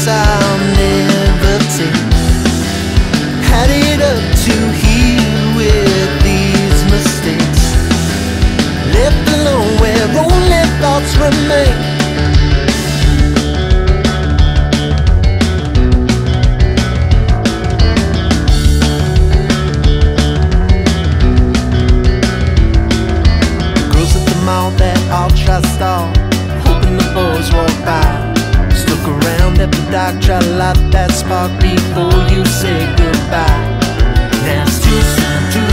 I'll never take. Had it up to here with these mistakes, left alone where only thoughts remain. Girls at the mall that I'll trust all, hoping the boys walk by. Stuck around at the dock, try to light that spark before you say goodbye. Now it's too soon to